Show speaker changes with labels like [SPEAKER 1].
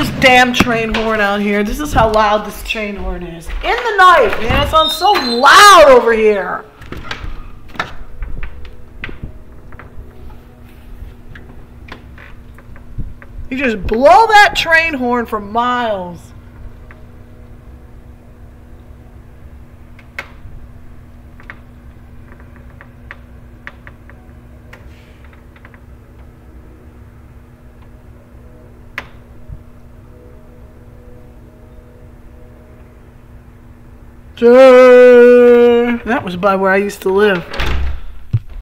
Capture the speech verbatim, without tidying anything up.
[SPEAKER 1] this damn train horn out here. This is how loud this train horn is. In the night, man. It sounds so loud over here. You just blow that train horn for miles. That was by where I used to live.